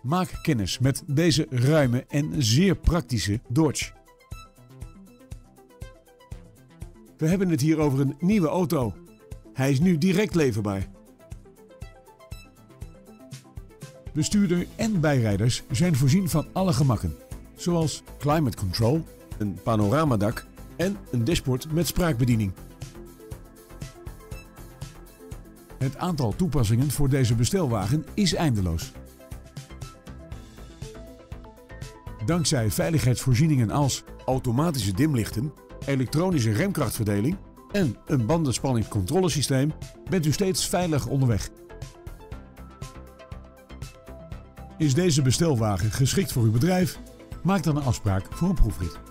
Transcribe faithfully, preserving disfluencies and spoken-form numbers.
Maak kennis met deze ruime en zeer praktische Dodge. We hebben het hier over een nieuwe auto. Hij is nu direct leverbaar. Bestuurder en bijrijders zijn voorzien van alle gemakken, zoals climate control, een panoramadak en een dashboard met spraakbediening. Het aantal toepassingen voor deze bestelwagen is eindeloos. Dankzij veiligheidsvoorzieningen als automatische dimlichten, elektronische remkrachtverdeling en een bandenspanningscontrolesysteem bent u steeds veilig onderweg. Is deze bestelwagen geschikt voor uw bedrijf? Maak dan een afspraak voor een proefrit.